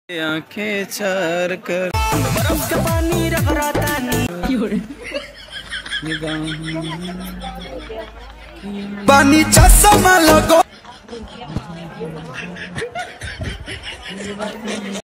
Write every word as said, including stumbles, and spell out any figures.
आंखें चार कर बर्फ का पानी रगड़ता नहीं पानी चश्मा लगो।